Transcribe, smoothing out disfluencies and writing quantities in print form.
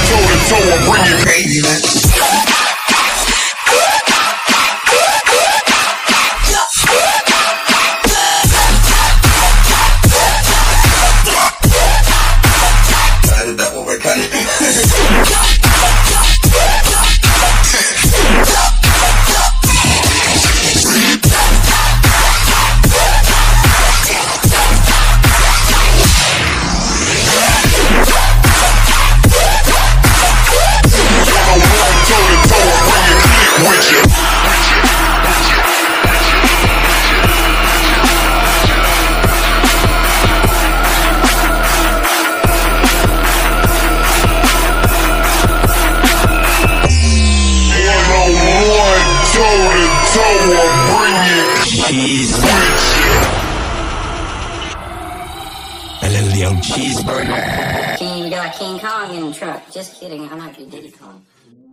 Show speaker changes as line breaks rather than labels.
toe to toe, I bring it crazy, man. I did that one by
A little young cheeseburger.
You got King Kong in the truck. Just kidding, I might be Diddy Kong.